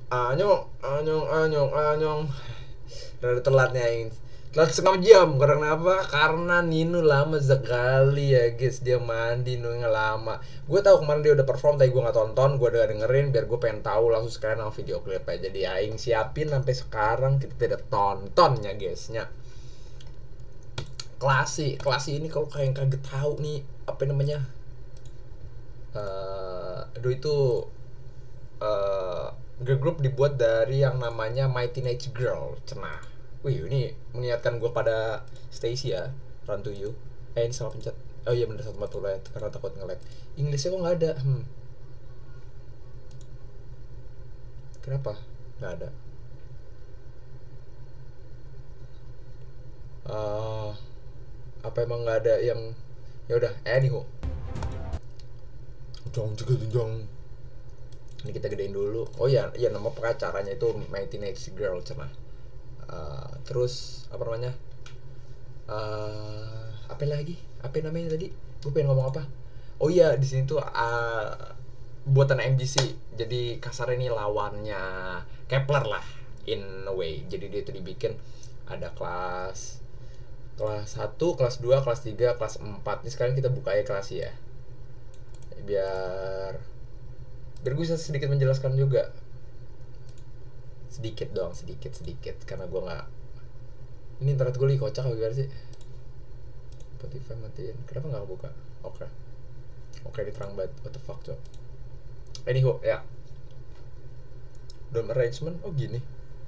Anyong. Rada telatnya ini. Telat setengah jam karena apa? Karena Nino lama sekali ya guys, dia mandi Nino lama. Gue tahu kemarin dia udah perform tapi gue nggak tonton, gue udah dengerin biar gue pengen tahu langsung sekarang sama video klipnya. Jadi aing siapin sampai sekarang kita tidak tontonnya guysnya. Klasi ini kalau kalian kaget tahu nih apa namanya? Aduh itu uh, girl group dibuat dari yang namanya My Teenage Girl. Cenah. Wih, ini mengingatkan gue pada Stacy ya, Run to You. Ini salah pencet. Oh iya bener 140 ya, karena takut nge-lag. Inggrisnya kok nggak ada? Kenapa? Nggak ada. Uh, apa emang nggak ada yang ya udah anywho jong ini kita gedein dulu. Oh ya nama pengacaranya itu My Teenage Girl cenah. Terus apa namanya, apa lagi, apa namanya tadi gue pengen ngomong apa. Oh iya, di sini tuh buatan MGC, jadi kasar ini lawannya Kepler lah in a way. Jadi dia itu dibikin ada kelas 1, kelas 2, kelas 3, kelas 4. Ini sekarang kita buka ya kelas ya, biar gue bisa sedikit menjelaskan juga, sedikit karena gue nggak, ini internet gue lagi kocak apa gimana sih. Spotify matiin, kenapa nggak buka? Oke diterang banget, what the fuck cok. Anywho ya, dome arrangement, oh gini.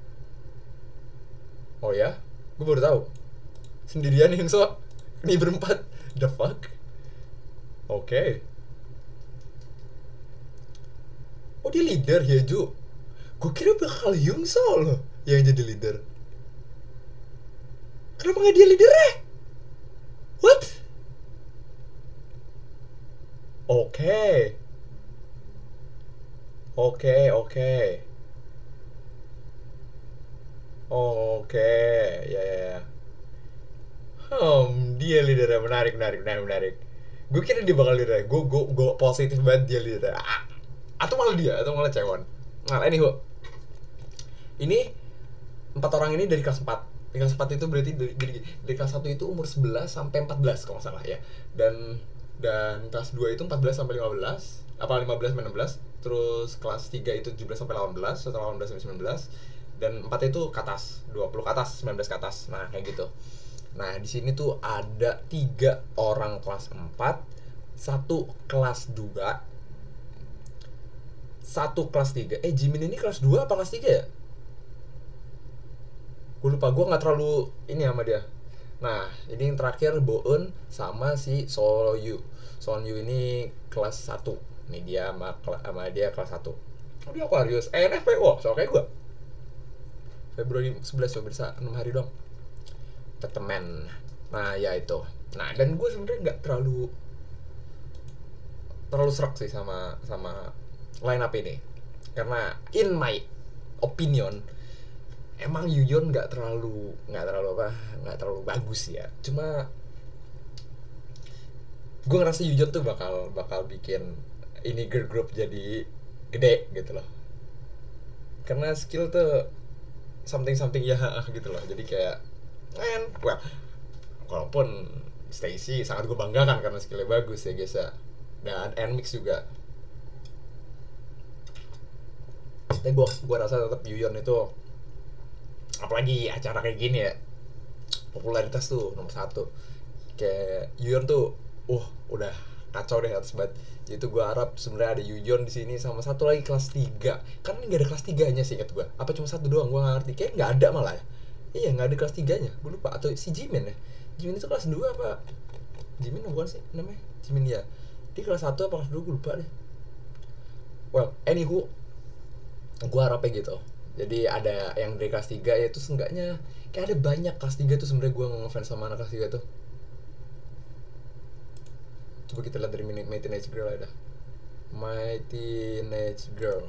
Oh ya, gue baru tahu sendirian yang so ini berempat, the fuck. Oke. Oh dia leader ya Ju. Gue kira bakal Yungso loh yang jadi leader. Kenapa gak dia leadernya? What? Oke. Ya. Dia leadernya, menarik. Gue kira dia bakal leader. Gue positif banget dia leader. Atau malah Cewon. Nah, anywho. Ini 4 orang ini dari kelas 4. Di kelas 4 itu berarti dari kelas 1 itu umur 11 sampai 14 kalau nggak salah ya. Dan kelas 2 itu 14 sampai 15, apa 15 sampai 16. Terus kelas 3 itu 17 sampai 18, setelah 18 sampai 19. Dan 4 itu ke atas, 20 ke atas, 19 ke atas. Nah, kayak gitu. Nah, di sini tuh ada 3 orang kelas 4, 1 kelas 2, 1 kelas 3. Jimin ini kelas 2 apa kelas 3 ya? Gue lupa, gue nggak terlalu ini sama dia. Nah, ini yang terakhir Boeun sama si Solyu ini kelas 1. Nih dia sama dia kelas 1. Oh dia Aquarius, NFPO, soal kayak gue. Februari 11 ya, bisa 6 hari dong. Tetemen. Nah ya itu. Nah dan gue sebenarnya nggak terlalu serak sih sama line up ini, karena in my opinion emang Yuyeon nggak terlalu bagus ya. Cuma gue ngerasa Yuyeon tuh bakal bikin ini girl group jadi gede gitu loh, karena skill tuh something ya gitu loh. Jadi kayak walaupun Stacy sangat gue banggakan karena skillnya bagus ya guys ya, dan Nmix juga. Tapi gue rasa tetap Yuyeon itu, apalagi acara kayak gini ya, popularitas tuh nomor 1. Kayak Yuyeon tuh udah kacau deh atas banget. Jadi gue harap sebenarnya ada Yuyeon di sini sama satu lagi kelas 3. Karena nggak ada kelas 3-nya sih ingat gue. Apa cuma 1 doang, gue nggak ngerti. Kayak nggak ada malah ya. Iya nggak ada kelas 3-nya. Gue lupa, atau si Jimin ya. Jimin itu kelas 2 apa? Jimin bukan sih namanya? Jimin ya. Dia kelas 1 apa kelas 2 gue lupa deh. Well, anywho, gue harapnya gitu. Jadi ada yang dari kelas 3 ya, itu seenggaknya kayak ada banyak kelas 3 tuh sebenarnya gue ngefans sama anak kelas 3 tuh. Coba kita lihat dari My Teenage Girl ada. My Teenage Girl.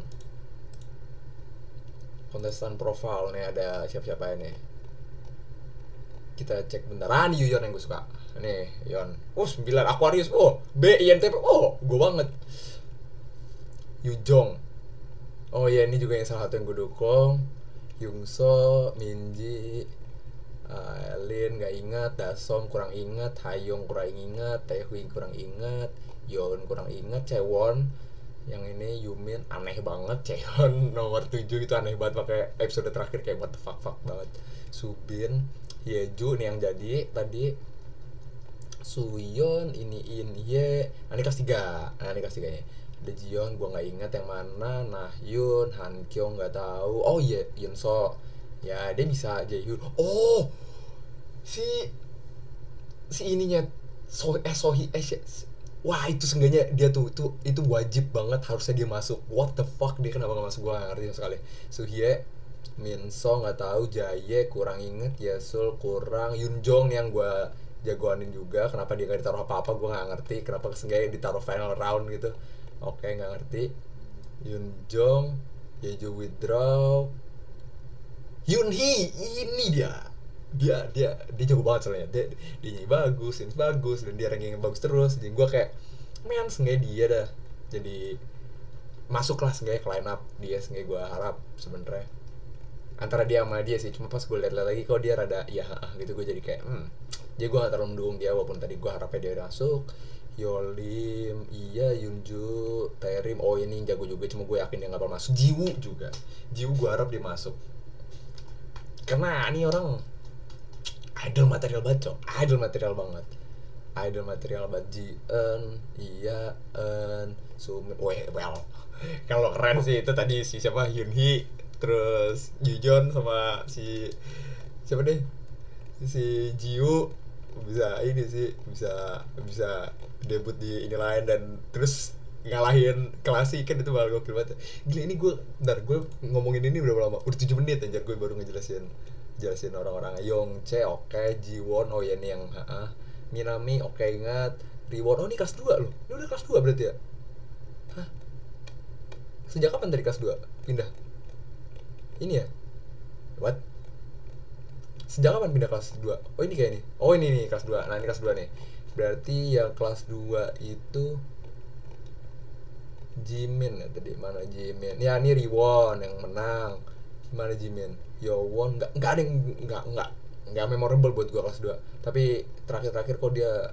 Kontestan profile nih ada siapa-siapa ini. Kita cek bentar. Ini Yuyeon yang gue suka. Nih, Yeon. 9 Aquarius. B INTP. Gue banget. Yujong. Oh iya, ini juga yang salah satu yang gue dukung. Yungso, Minji, Elin nggak ingat, Dasom kurang ingat, Hayong kurang ingat, Taehui kurang ingat, Yeon kurang ingat, Chaewon yang ini Yumin aneh banget, Chaeyeon nomor 7 itu aneh banget pakai episode terakhir kayak what the fuck banget. Subin, Hyeju nih yang jadi tadi, Suyon, ini Inhye, ini kelas 3. Nah, ini kelas 3 nya. Ada Jion, gue nggak ingat yang mana. Nahyun, Hankyung nggak tahu. Oh iya, Yunso. Ya, dia bisa Jaehyun. Oh, si ininya Sohi wah itu seenggaknya dia tuh itu wajib banget harusnya dia masuk. What the fuck, dia kenapa gak masuk, gue gak ngerti sekali. Suhye, Minso nggak tahu, Jaye kurang inget, Yesul kurang, Yunjong yang gue jagoanin juga, kenapa dia gak ditaruh apa-apa gue nggak ngerti, kenapa seenggaknya ditaruh final round gitu. Oke, nggak ngerti. Yunjong, Yeju withdraw, Yunhee, ini dia jago banget soalnya, dia nyanyi bagus, Sims bagus, dan dia ranking bagus terus. Jadi gue kayak men seenggaknya dia dah jadi masuk lah seenggaknya ke line up dia, seenggaknya gue harap sebenernya antara dia sama dia sih. Cuma pas gue liat lagi kok dia rada ya gitu, gue jadi kayak jadi gue gak terlalu mendukung dia walaupun tadi gue harapnya dia masuk. Yolim, iya, Yunju, Terim, oh ini jago juga, cuma gue yakin dia gak bakal masuk. Jiwoo juga, Jiwoo gue harap dia masuk karena ini orang idol material banget, idol material banget, Jien, iya, Sumin, well kalau keren sih itu tadi si siapa, Hyunhee, terus Yujon sama si siapa deh, si Jiwoo bisa ini sih, bisa debut di ini lain dan terus ngalahin Klasik kan, itu bakal gokil banget. Gila, ini gue ngomongin ini berapa lama, udah 7 menit anjir gue baru ngejelasin orang-orang. Yongche oke, Jiwon oh ya ini yang Minami oke, ingat. Riwon, oh ini kelas 2 loh, ini udah kelas 2 berarti ya. Hah? Sejak kapan dari kelas 2 pindah? Ini ya? What? Sejak kapan pindah kelas 2? Oh ini kayak ini. Oh ini nih kelas 2. Nah ini kelas 2 nih. Berarti yang kelas 2 itu Jimin ya tadi. Mana Jimin? Ya ini Riwon yang menang. Mana Jimin? Yowon enggak ada yang enggak memorable buat gua kelas 2. Tapi terakhir kok dia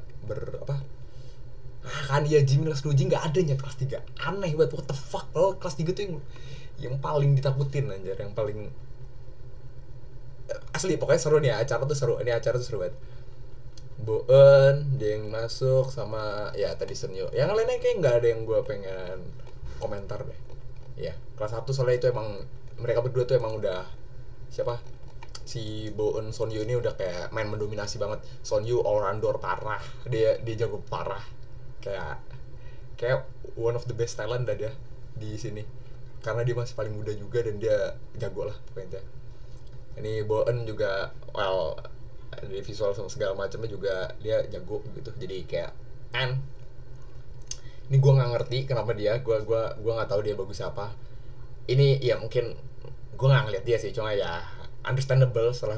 kan dia Jimin kelas 2 aja enggak ada nyet kelas 3. Aneh banget, what the fuck. Kalau kelas 3 tuh yang paling ditakutin anjir, yang paling asli. Pokoknya seru nih, acara tuh seru. Ini acara tuh seru banget. Boen dia yang masuk sama ya tadi Senyo. Yang lainnya kayak nggak ada yang gue pengen komentar deh. Ya kelas 1 soalnya itu emang mereka berdua tuh emang udah siapa, si Boen Sonyu ini udah kayak main mendominasi banget. Sonyu all rounder parah, dia jago parah, kayak one of the best talent dah dia di sini karena dia masih paling muda juga dan dia jago lah pokoknya. Ini Boen juga well dari visual sama segala macamnya juga dia jago gitu. Jadi kayak ini gue nggak ngerti kenapa dia, gue nggak tahu dia bagus apa. Ini ya mungkin gue nggak ngeliat dia sih, cuma ya understandable setelah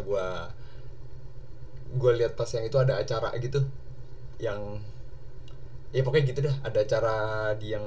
gue lihat pas yang itu ada acara gitu yang ya pokoknya gitu dah, ada acara di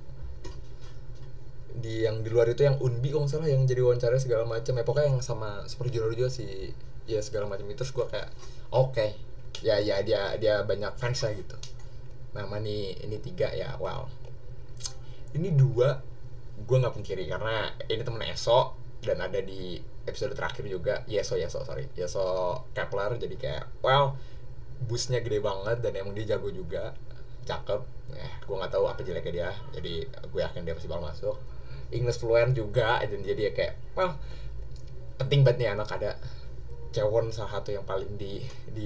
yang di luar itu yang Unbi kalau nggak salah yang jadi wawancara segala macam ya, pokoknya yang sama Super Junior juga sih ya segala macam itu. Terus gue kayak oke, ya dia banyak fansnya gitu. Nama nih ini 3 ya, wow. Ini 2 gue nggak pungkiri karena ini temen Eso dan ada di episode terakhir juga. Yeso Kepler, jadi kayak well boostnya gede banget dan emang dia jago juga, cakep. Gue nggak tahu apa jeleknya dia, jadi gue yakin dia pasti bakal masuk. English fluent juga, dan jadi kayak well penting banget nih anak ada. Chaewon salah satu yang paling di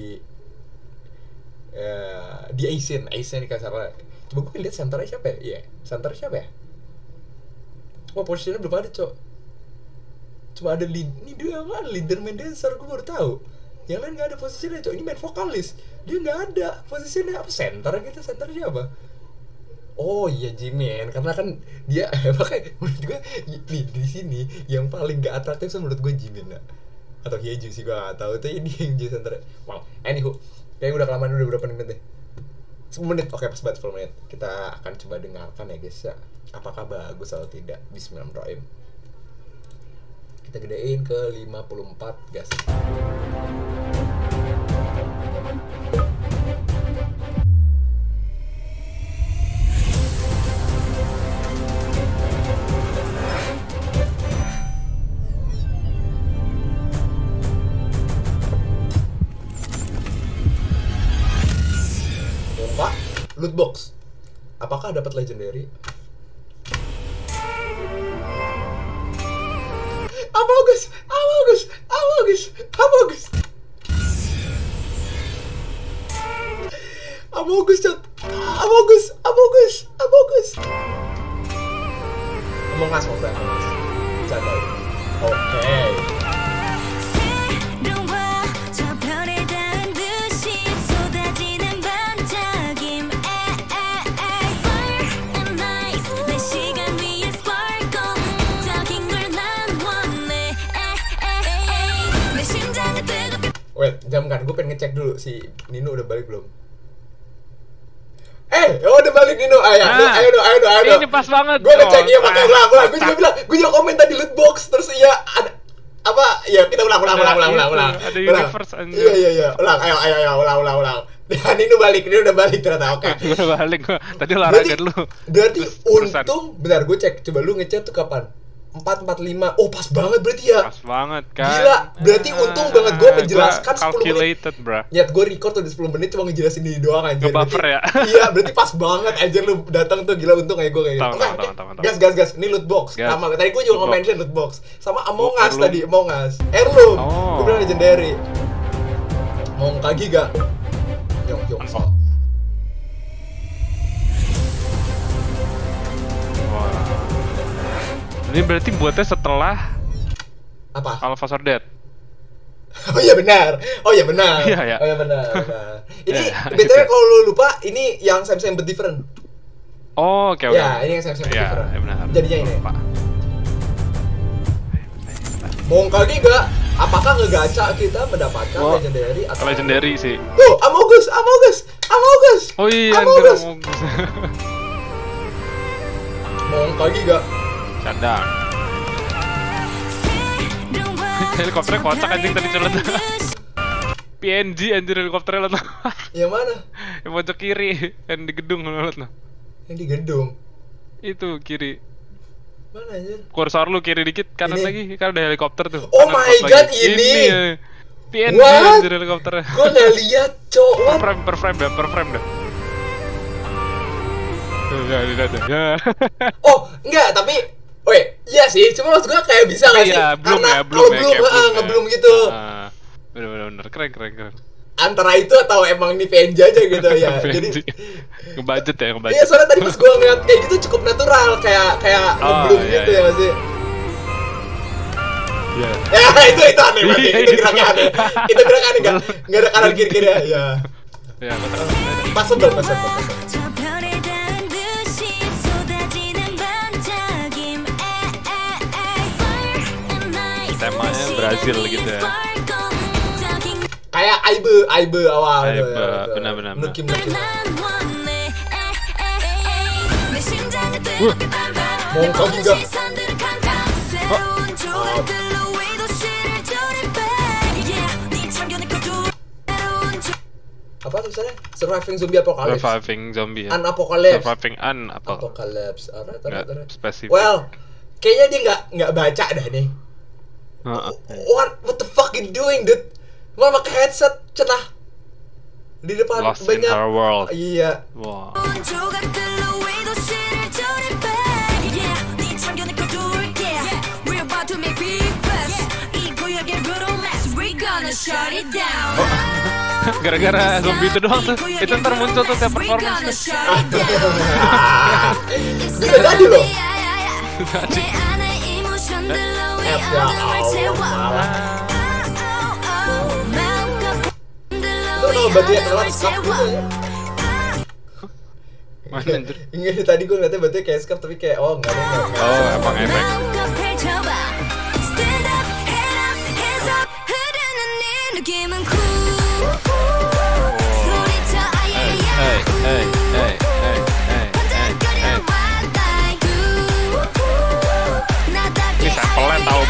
Asian nih kasarnya. Coba gue lihat centernya siapa ya? Centernya siapa ya? Oh posisinya belum ada cok. Cuma ada ini dia kan leader main dancer, gue baru tahu. Yang lain nggak ada posisinya cok. Ini main vokalis, dia nggak ada posisinya apa center gitu. Centernya siapa? Oh iya Jimin, karena kan dia makanya menurut gue di sini yang paling gak atraktif menurut gue Jimin lah. Atau Hyeju sih gue gak tahu, itu ini yang jadi center. Wow, anywho, kayaknya udah kelamaan, udah berapa menit deh. 10 menit, oke pas banget 10 menit. Kita akan coba dengarkan ya guys ya. Apakah bagus atau tidak. Bismillahirrahmanirrahim. Kita gedein ke 54 gas. Loot box. Apakah dapat legendary? Amogus. Amogus, chat. Amogus. Among Us. Bercanda. Oke. Wait, jam kan, gue pengen ngecek dulu si Nino udah balik belum? Udah balik Nino, ayo. Ini pas banget. Gue ngecek, iya pakai ulang. Gue juga komen tadi loot box, terus iya ada apa? Ya kita ulang. Ada universe anjir. Iya. Ulang, ayo, ulang. Dan Nino udah balik ternyata, oke. Udah balik gua. Tadi olahraga dulu. Berarti untung, bentar gue cek, coba lu ngecek tuh kapan? 4:45. Oh, pas banget berarti ya. Pas banget kan. Gila, berarti untung banget gue menjelaskan 10 menit. Calculated, bro. Niat gue record udah 10 menit cuma ngejelasin ini doang anjir. Nge-buffer ya. Iya, berarti pas banget anjir lu datang tuh, gila untung kayak gue kayak gitu. Tahu. Gas. Ini loot box. Sama tadi gue juga nge-mention loot box. Sama Among Us tadi, Among Us. Heirloom. Gue bilang legendary. Mongka Giga. Yong. Ini berarti buatnya setelah apa? Alpha Sword Dead. Oh iya benar. Iya. Oh iya benar. Ini BTW kalau lu lupa ini yang same but different. Oh, oke. Ya, ini yang same but different. Iya, benar. Jadinya ini. Mongka Giga, apakah ngegacha kita mendapatkan legendary atau legendary sih? Oh, Amogus. Oh iya, Amogus. Mongka Giga. Cadang. Helikopternya kocak anjing tadi celet. PNG anjir helikopternya lo. Yang mana? Yang pojok kiri, yang di gedung lo. Yang di gedung. Itu kiri. Mana anjir? Kursor lu kiri dikit, kanan lagi, kan ada helikopter tuh. Oh my god, ini. PNG anjir helikopternya. Gue nggak lihat, cowok. Per frame dah. Oh, enggak, tapi iya sih, cuma maksud gue kayak bisa nggak sih? Iya, belum karena ya, belum gitu. Bener, keren. Antara itu atau emang ini PNJ aja gitu ya. Jadi ngebudget. Iya, soalnya tadi pas gue ngeliat kayak gitu cukup natural, kayak ngeblum gitu ya masih. Iya. Ya itu aneh banget. Itu geraknya aneh. Nggak ada kanan kiri ya. Iya, betul. Pas sebel. Temanya Brazil gitu ya. Kayak Aibe awal. Benar. Nukim. Mongka Giga. Apa tulisannya? Surviving Zombie Apocalypse. Surviving Zombie. Unapocalypse. Surviving Apocalypse. Alright. Spesifik. Well, kayaknya dia nggak baca dah nih. What the fuck you doing, dude? Malah pakai headset cenah di depan Lost banyak. in her world. Iya. Wow. Gara-gara zombie itu doang tuh, itu ntar muncul tuh tiap performance. Bisa jadi loh. Itu kalau batunya telat skap gitu ya. Mana anjir? Ini tadi gue ngeliatnya batunya kayak skap tapi kayak enggak. Oh, emang efek. Hey.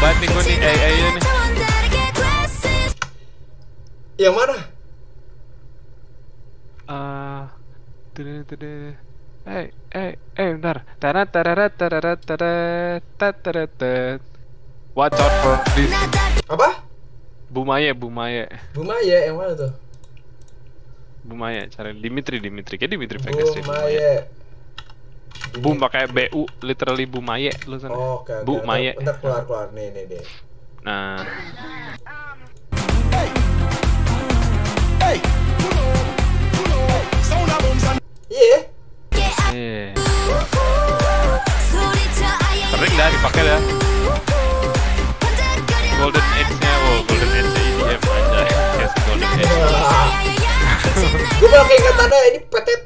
banget nih gue nih AI nih. Yang mana? Bentar. Watch out for this. Apa? Bumaye. Bumaya yang mana tuh? Bumaye, cari Dimitri. Kayak Dimitri Backstreet. Bumaya. Boom pakai BU, literally Bumaye lu sana. Oke. Bumaye. Bentar keluar. Nih. Nah. Iya. Sering dah dipakai dah. Golden Age-nya, Golden Age EDM aja. Yes, Golden Age. Gue malah keingetannya ini PTT,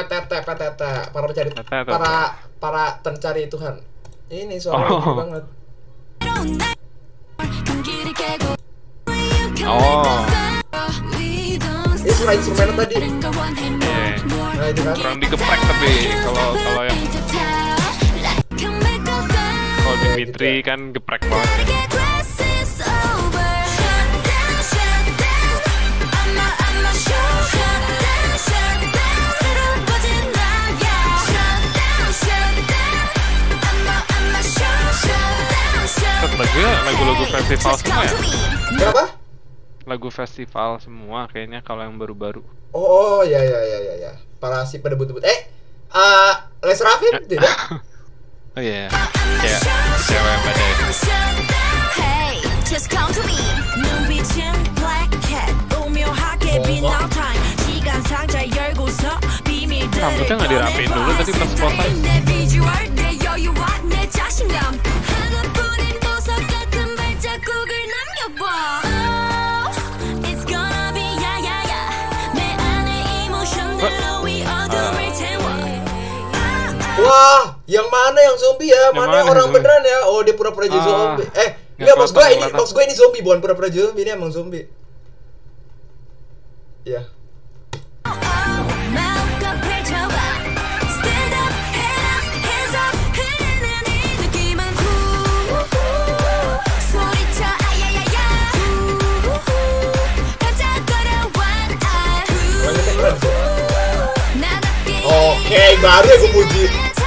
para pencari Tuhan. Ini suara banget. Ini suara instrumennya tadi. Nah itu kan. Kurang digeprek tapi kalau yang Dimitri kan geprek banget. Lagu festival semua ya? Kenapa? Lagu festival semua kayaknya kalau yang baru-baru. Oh ya. Para si pada but-but. Les Raffin tidak? Oh iya. Kayak cewek pada. Rambutnya nggak dirapiin dulu tadi pas foto. Wah, yang mana yang zombie ya? Mana yang orang beneran ya? Oh, dia pura-pura jadi zombie. Enggak, maksud gue ini zombie, bukan pura-pura zombie, ini emang zombie. Ya. Oke, baru ya gue puji.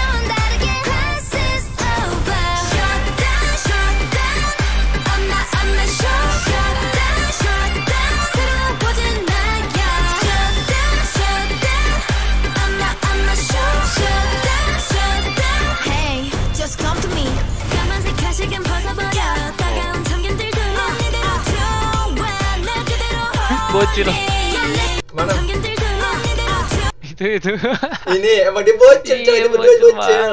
Bocil. Mana? Itu. Ini emang dia bocil, coy, dia berdua bocil.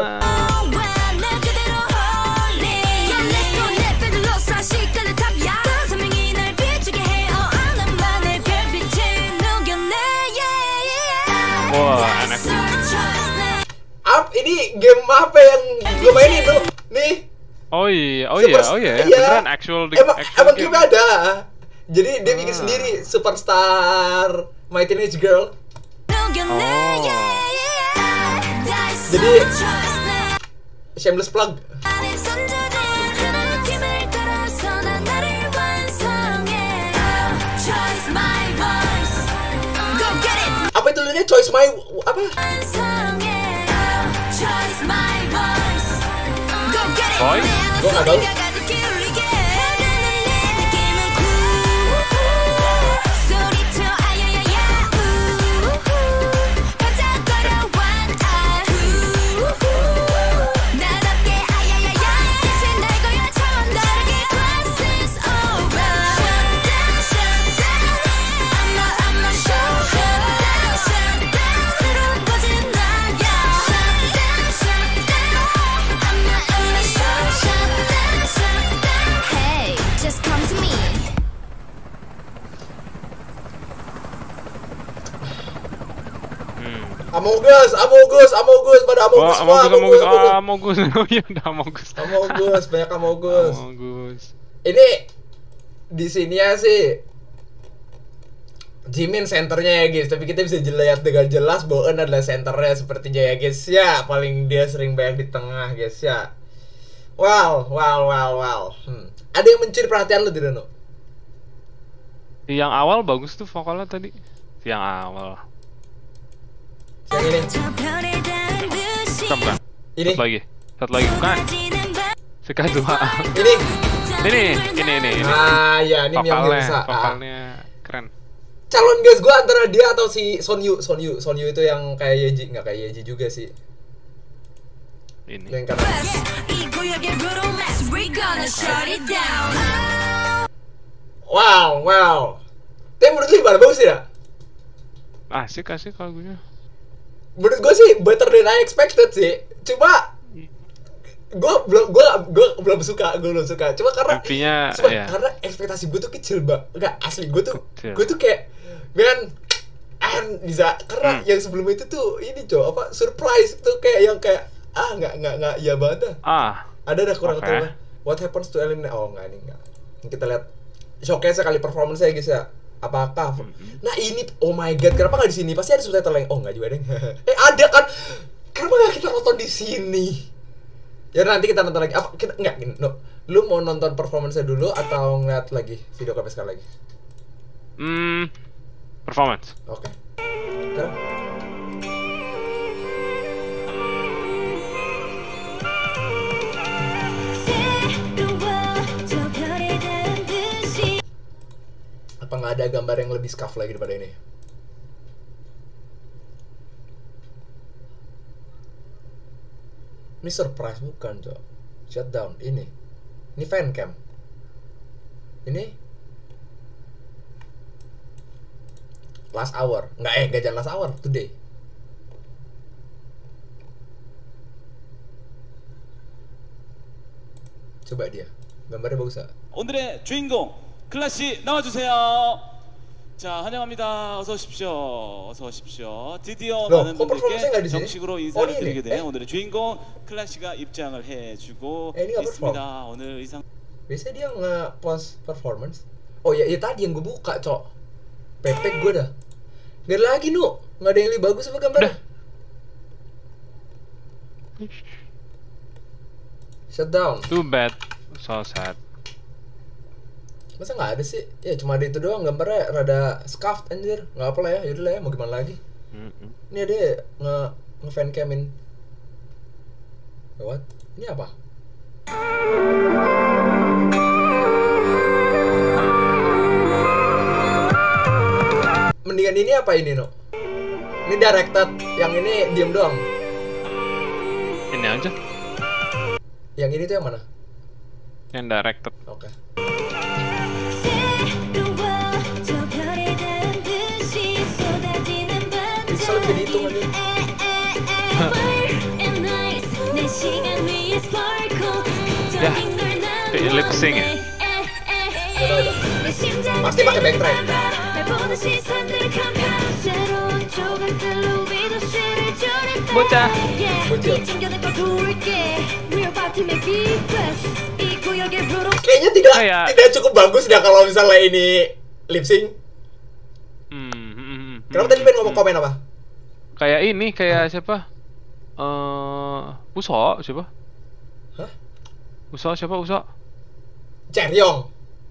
Wah, anak. Ini game apa yang gue mainin tuh? Nih. Oh iya. Beneran actual emang game ada. Jadi dia bikin sendiri Superstar My Teenage Girl. Jadi Shameless Plug. Apa itu linknya? Choice My apa? Boy? Gue nggak tahu. Amogus, pada Amogus semua. Amogus. Oh iya, udah Amogus. Banyak Amogus. Ini di sini ya sih Jimin senternya ya guys, tapi kita bisa lihat dengan jelas bahwa adalah senternya sepertinya ya guys ya. Paling dia sering banyak di tengah guys ya. Well. Ada yang mencuri perhatian lu tidak, No? Yang awal bagus tuh vokalnya tadi. Yang awal. Yang ini. Bukan. Ini. Satu lagi bukan. Suka dua. Ini. Ah, ya, ini yang biasa. Vokalnya keren. Calon guys gue antara dia atau si Sonyu itu yang kayak Yeji, nggak kayak Yeji juga sih. Ini. Yang kanan. Wow. Tapi menurut lu gimana, bagus tidak? Asik lagunya. Menurut gue sih better than I expected sih. Cuma gue belum suka. Cuma karena intinya, ya. karena ekspektasi gue tuh kecil, Mbak. Enggak, asli gue tuh kayak bisa karena yang sebelum itu tuh ini surprise tuh kayak nggak ya banget dah. Ada kurang tahu what happens to Eliminate. Oh enggak, ini enggak. Kita lihat showcase kali performance saya guys ya. Apakah nah ini, oh my god, kenapa nggak di sini? Pasti ada subtitle yang oh nggak juga deh. Ada kan, kenapa nggak kita nonton di sini? Ya nanti kita nonton lagi. Apa kita nggak gini, no. Lu mau nonton performance dulu atau ngeliat lagi video KP sekali lagi? Performance. Oke. Sekarang. Apa nggak ada gambar yang lebih scuff lagi daripada ini? Ini surprise bukan, Cok. Shutdown ini fan cam. Ini last hour. Enggak jangan last hour, today. Coba dia. gambarnya bagus gak? 오늘의 주인공 클래시 나와주세요. 자, 환영합니다. 어서 오십시오. 드디어 많은 분들께 정식으로 인사를 드리게 된 오늘의 주인공 클래시가 입장을 해주고 있습니다. 오늘 의상 biasanya dia nge-post performance. Oh ya, tadi yang gue buka, Cok. Pepek gue dah. Nggak ada lagi, Nu. Nggak ada yang lebih bagus apa gambarnya. Shutdown. Too bad. So sad. Masa nggak ada sih? Ya cuma ada itu doang, gambarnya rada scuffed anjir. Nggak apa lah ya, yaudah lah ya, mau gimana lagi. Ini ada nge-fan camin. What? Ini apa? Mendingan ini apa ini, No? Ini directed, yang ini diem doang. Ini aja. Yang ini tuh yang mana? Yang directed. Oke. Bisa lebih dihitung aja. Ya, lip sync ya? Udah. Pasti pakai backtrack. Bocah. Kayaknya tidak cukup bagus dah kalau misalnya ini lip sync. Kenapa tadi pengen ngomong komen apa? Kayak ini, kayak siapa? Uso siapa? Hah? Uso siapa? Uso? Chaeryeong.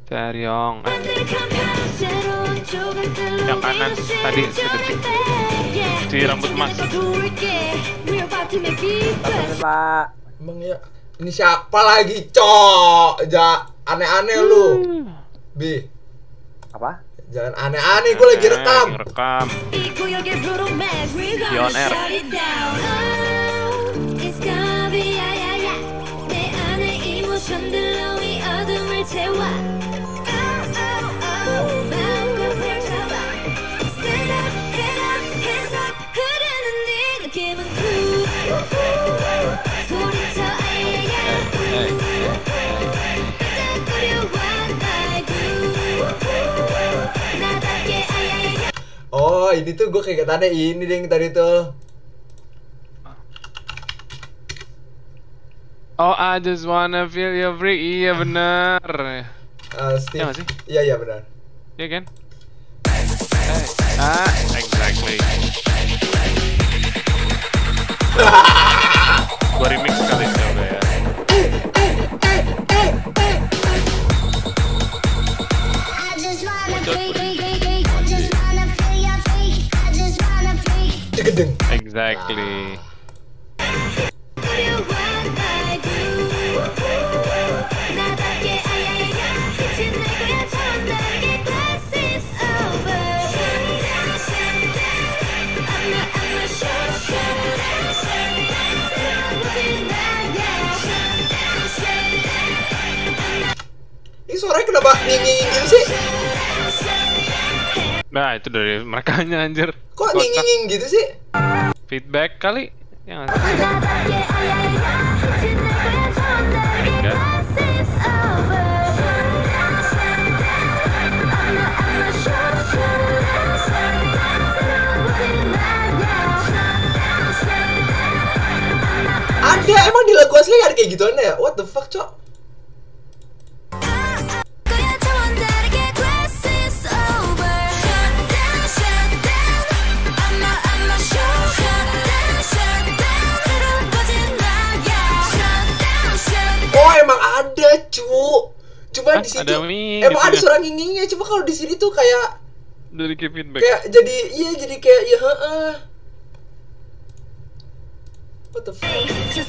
Yang kanan tadi sedetik. Si rambut emas. Pak. Emang ya, ini siapa lagi, Cok? Aneh-aneh lu. Bi. Apa? Jangan aneh-aneh, gue lagi rekam. Di on air. Oh, ini tuh gue keingetannya ini deh tadi tuh. Oh, I just wanna feel your breath. Iya benar. Steve. Ya nggak sih? Iya benar. Iya kan? Exactly. Gua remix kali coba ya. Cegedeng. Exactly. Ini suaranya kenapa nging-nging gitu sih? Nah, itu dari merekanya anjir. Kok nging-nging gitu sih? Feedback kali. Ya nggak sih? Enggak. Ada, emang di lagu asli ada kayak gituan ya? What the fuck, cok? Oh, emang ada, cu. Cuma di situ ada mie, emang gitu ada ya? suara ngingingnya. Cuma kalau di sini tuh kayak Dari feedback. jadi iya jadi kayak ya heeh. What the fuck?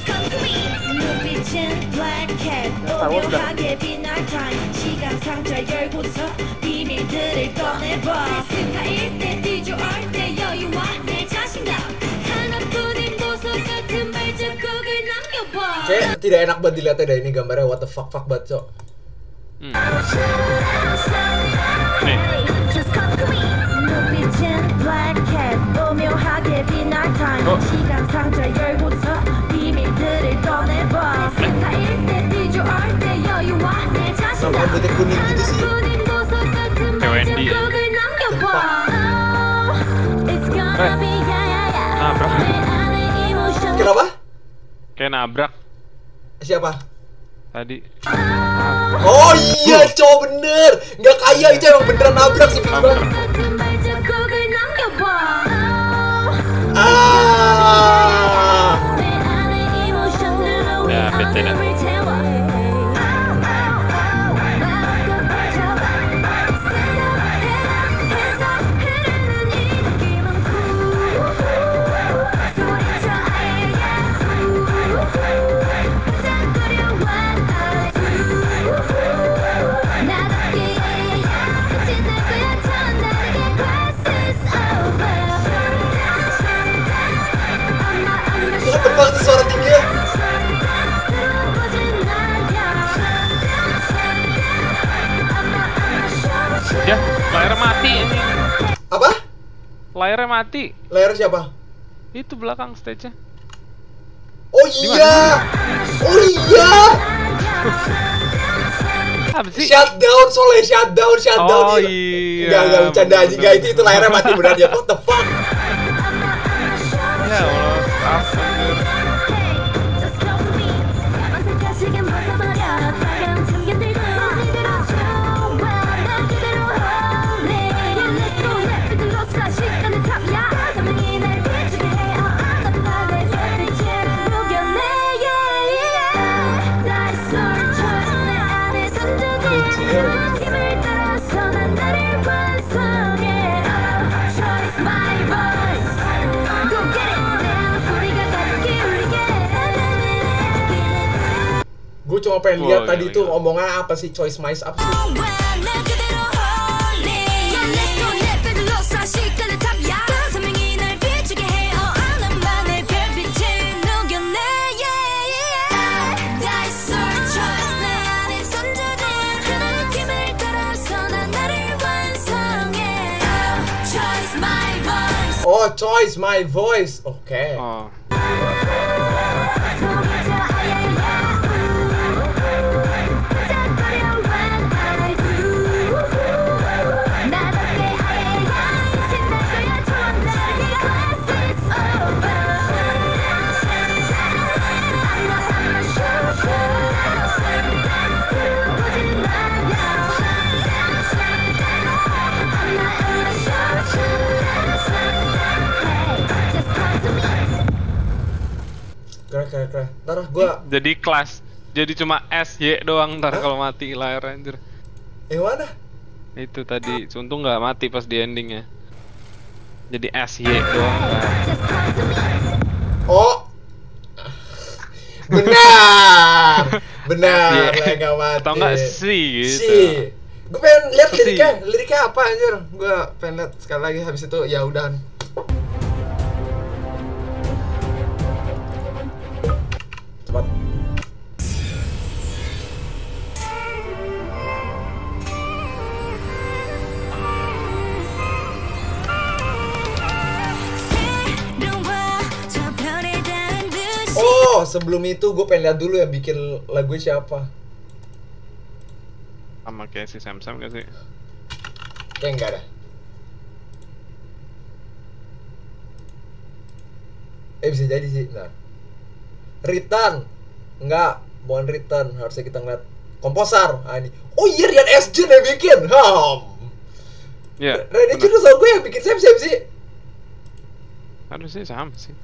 Kayak tidak enak banget dilihatnya dah ini gambarnya. What the fuck banget, cok. Nih. Sama rambutnya kuning gitu sih. Kayak Wendy. Nabrak. Kenapa? Kayak nabrak Siapa? tadi. Oh iya, cowok bener. Nggak kaya itu emang beneran nabrak sih, Bang. Ya, bete dah. Cepet banget suara tingginya. Ya, layarnya mati ini. Apa? Layarnya mati. Layar siapa? Itu belakang stage-nya. Oh iya. Oh iya. Apa sih? Shutdown soalnya shutdown. Oh Iya. iya. Enggak bercanda aja, enggak itu layarnya mati beneran ya. What the fuck? Ya Allah, anjir. Gue cuma pengen lihat tadi gila, tuh gila. ngomongnya apa sih, choice mice up sih. Oh, choice my voice. Oke. Oh. Keren. Ntar gua Jadi kelas jadi cuma SY doang ntar kalau mati layar anjir. Mana? Itu tadi, untung nggak mati pas di endingnya. Jadi SY doang. Oh, benar, benar, lah nggak mati. Atau nggak sih gitu. Si, gue pengen lihat Si. liriknya apa anjir. Gue pengen lihat sekali lagi habis itu ya udahan. Cepat. Oh, sebelum itu gue pengen lihat dulu yang bikin lagu siapa. Sama kayak si Sam gak sih? Kayak enggak ada. Bisa jadi sih. Nah, Return. Enggak, bukan Return. Harusnya kita ngeliat komposer. Ini. Oh iya, Rian S. Jun yang bikin. Iya. Rian S. Jun sama gue yang bikin Sam sih. Harusnya sama sih.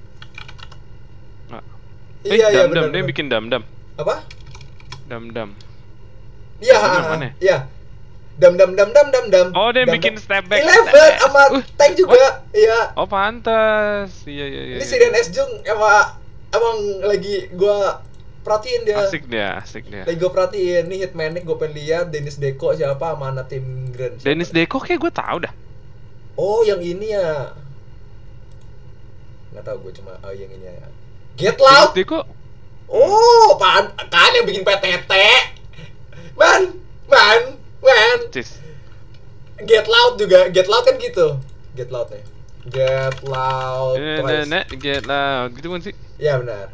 Iya, Dam-dam, benar. dia bikin dam-dam. Apa? Dam-dam. Iya, Mana? iya. Dam. Oh, dia Dam, bikin dam. step back. Eleven sama Tank juga. Iya. Oh, pantas. Iya. Ini si Rian S. Jung emang lagi gua perhatiin dia. Asik dia. Lagi gua perhatiin nih Hitmanic, gua pengen lihat Dennis Deco siapa sama Anna Timgren. Dennis Deco kayak gue tahu dah. Oh, yang ini ya. Nggak tahu, gue cuma yang ini ya. Get Loud. Dennis Deco. Oh, kan yang bikin PTT. Man. Cis. Get Loud juga. Get Loud kan gitu. Get Loud nih. Get Loud. Get loud. Gitu kan sih? Iya benar.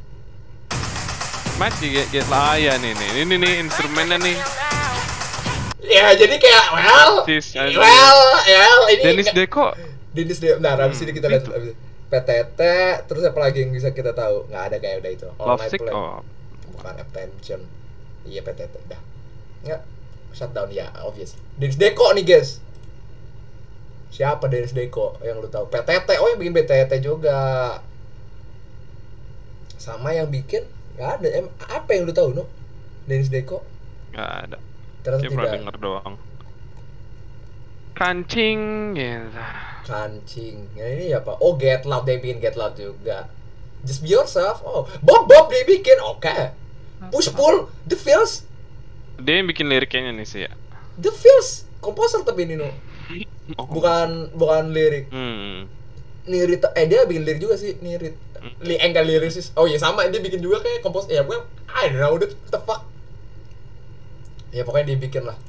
Masih get loud ya nih. Ini instrumennya nih. Ya, jadi kayak Cis, ini Dennis Deco. Nah, habis ini kita lihat Itu. habis PTT, terus apa lagi yang bisa kita tahu? Nggak ada kayak udah itu. All Love Night Sick. Play. Oh, Bukan Attention. Iya PTT dah. Nggak. Shutdown ya, obvious. Dennis Deco nih, guys. Siapa Dennis Deco yang lu tahu? PTT. Oh, yang bikin PTT juga. Sama yang bikin nggak ada. Apa yang lu tahu, no? Dennis Deco? nggak ada. Ternyata Kayak pernah tidak. denger doang. Kancing gitu. Kancing. Yang ini apa? Oh, Get Loud, dia bikin Get Loud juga. Just Be Yourself. Oh, Bob dia bikin. Oke. Push Pull, The Feels. Dia yang bikin liriknya nih sih ya. The Feels. Komposer tapi ini no. Oh. Bukan lirik. Nirit. Dia bikin lirik juga sih, Nirit. Enggak lirisis. Oh iya sama, dia bikin juga kayak komposer. Ya bukan. I don't know, what the fuck. Ya pokoknya dia bikin lah.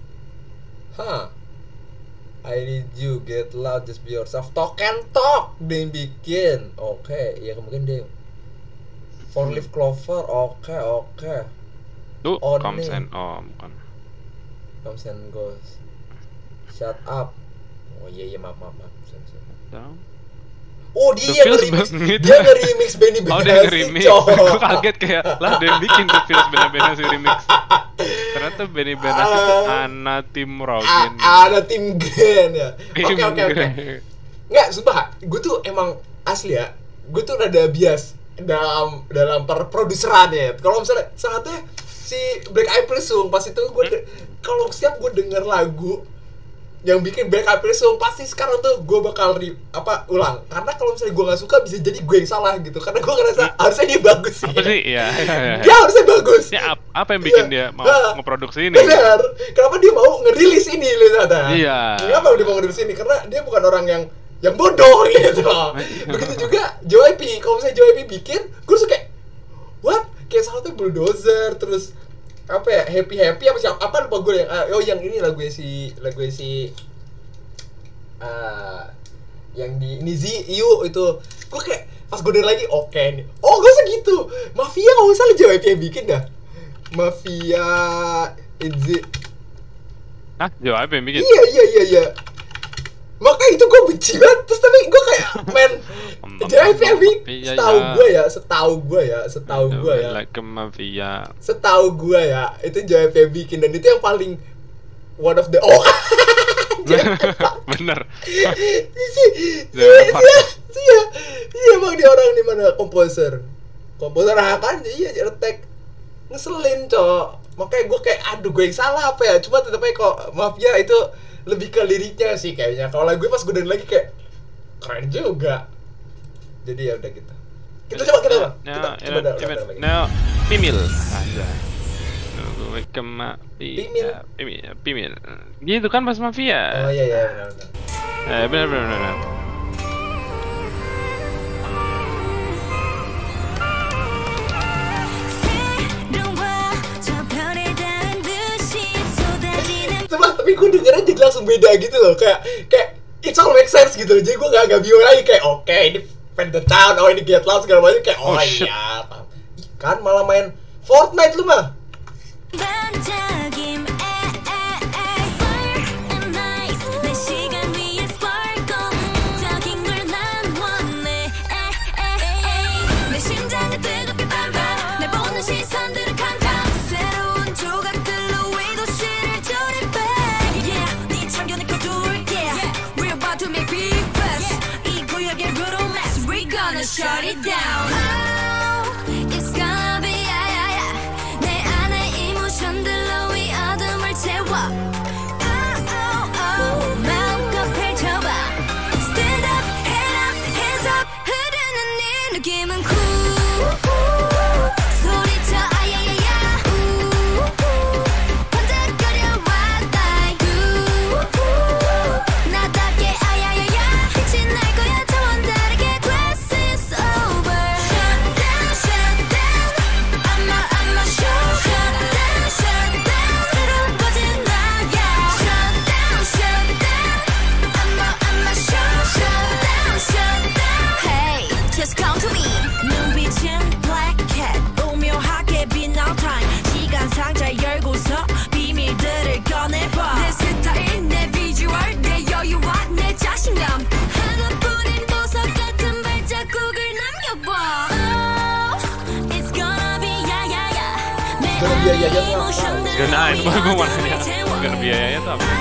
I Need You, Get Loud, Just Be Yourself, Talk and Talk dia yang bikin. Oke, ya kemungkinan dia. Four Leaf Clover, oke. Tuh, Oh, Comes nih. and bukan. Comes and Goes. Shut Up. Oh iya maaf. Down. Oh The dia Feels nge-remix. banget. Dia nge-remix Benny Oh, Benassi. dia nge-remix. Gue kaget kayak, lah dia yang bikin The Feels Benassi remix. Ternyata Benny Benassi itu Anna Timrogin. Ada tim Grand ya. Tim Oke. Grand. Nggak, sumpah, gue tuh emang asli ya. Gue tuh rada bias dalam produseran ya. Kalau misalnya saatnya si Black Eyed Peas pas itu gue kalau setiap gue denger lagu yang bikin Black Eyed Peas pasti sekarang tuh gue bakal ulang. Karena kalau misalnya gue nggak suka bisa jadi gue yang salah gitu. Karena gue ngerasa harusnya dia bagus sih. Apa sih? Iya. Dia harusnya bagus. Ya, apa yang bikin dia mau ngeproduksi ini? Benar. Kenapa dia mau ngerilis ini ternyata? Iya. Kenapa dia mau ngerilis ini? Karena dia bukan orang yang bodoh gitu. Begitu juga JYP. Kalau misalnya JYP bikin, gue suka kayak what? Kayak salah bulldozer terus apa ya, happy apa siapa apa lupa gue yang ini lagu si yang di Nizi Yu itu gue kayak pas gue denger lagi oke nih, oh gak usah gitu, Mafia gak usah lah JYP yang bikin dah, Mafia Itzy. Hah? JYP yang bikin? Iya makanya itu gue benci banget, terus tapi gue kayak men JYP yang bikin, setahu gue ya Like a mafia. Setahu gue ya, itu JYP yang bikin dan itu yang paling one of the Bener. Iya emang dia orang di mana komposer kan iya Retek ngeselin cok. Makanya gue kayak aduh gue yang salah apa ya, cuma tetep aja kok Mafia itu lebih ke liriknya sih kayaknya. Kalau lagu gue pas gue dengerin lagi kayak keren juga, jadi ya udah gitu. Kita coba lagi. Pimil aja. Gue kema Pimil. Gitu kan pas Mafia. Oh iya benar. Tapi gue dengernya jadi langsung beda gitu loh, kayak it's all make sense gitu loh. Jadi gue gak bingung lagi kayak oke, ini Town, oh ini Get Loud segala macam kayak oh iya. Kan malah main Fortnite lu mah. Shut it down. Oh, it's gonna be 내 안에 이모션들로 이 어둠을 채워. 마음껏 펼쳐봐. Stand up, hands up, 흐르는 네 느낌은 cool. 소리쳐 아야야야. 번쩍거려 왔다. 나답게 아야야야. 빛이 날 거야 차원 다르게. Gana itu baru gue makanya gak biayanya tuh apa?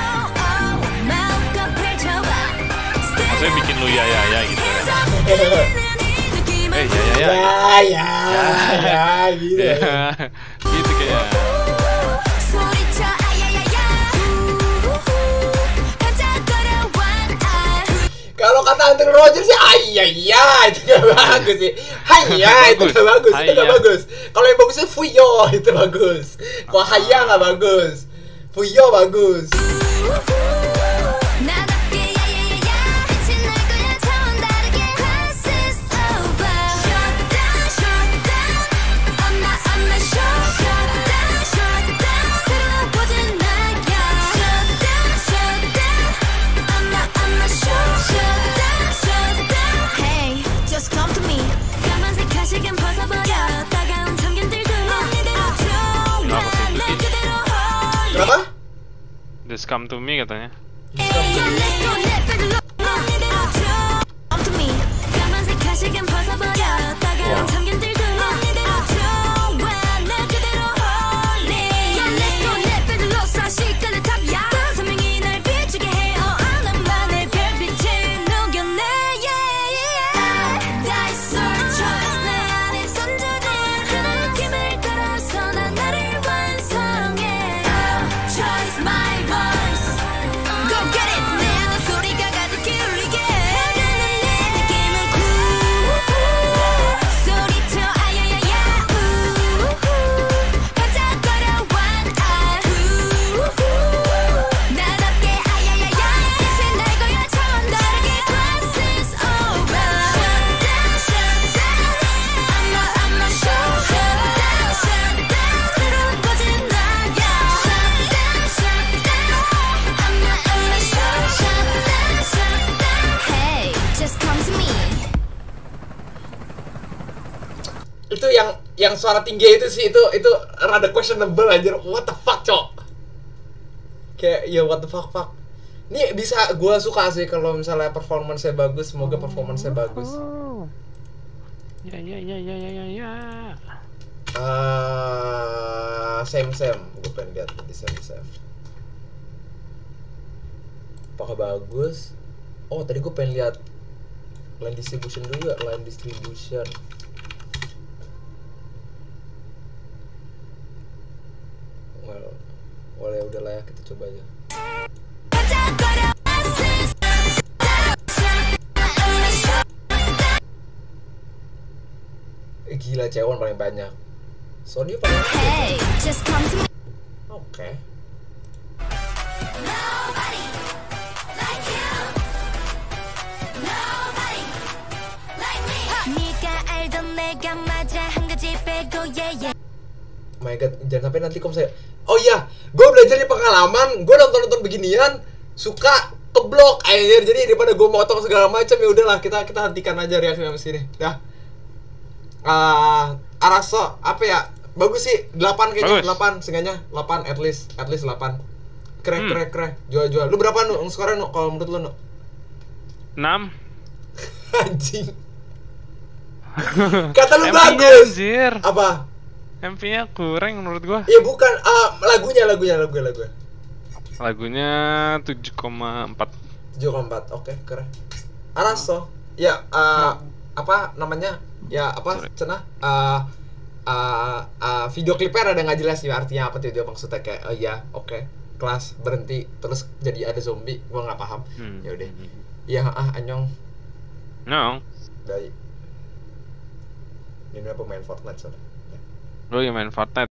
Maksudnya bikin lu ya gitu ya? Ya gitu. Gitu kayak. Kalau kata Anthony Rogers sih ayaya itu gak bagus sih. Haya itu gak bagus. Itu gak bagus. Kalau yang bagusnya Fuyo itu bagus. Kalau Haya gak bagus. Fuyo bagus. Kenapa? Just come to me katanya. Itu yang suara tinggi itu sih itu rada questionable anjir. What the fuck, cok? Kayak ya what the fuck. Ini bisa gua suka sih kalau misalnya performance-nya bagus, semoga performance-nya bagus. Ya. Same. Gue pengen lihat di same. Apakah bagus? Oh, tadi gue pengen lihat line distribution dulu ya, line distribution. udahlah ya, kita coba aja. Gila, Cewon paling banyak. Sony paling banyak. Hey, just come to me. Oke. Nobody like you. Nobody like me. 네가 알던 내가 맞아 한 가지 빼고 yeah. Oh my god, jangan sampai nanti kalau saya. Oh iya, gue belajar di pengalaman, gue nonton beginian suka keblok air. Jadi daripada gue motong segala macam, ya udahlah kita hentikan aja reaksi sama sini. Dah. Araso apa ya? Bagus sih, 8 kayaknya, 8 seenggaknya 8 at least 8. Krek. Jual. Lu berapa nu? Skornya nu kalau menurut lu nu? 6. Anjing. Kata lu MP-nya, bagus. anjir. Apa? MP-nya kurang menurut gua. Ya bukan, lagunya. Lagunya 7,4. 7,4. Oke, keren. Araso. Ya, apa namanya? Ya, apa? Cenah? Video klipnya ada nggak jelas ya artinya apa tuh, dia maksudnya kayak oh iya, oke. Kelas berhenti terus jadi ada zombie, gua nggak paham. Ya udah. Iya, anyong. No. Dari ini pemain Fortnite soalnya. Lu yang main Fortnite.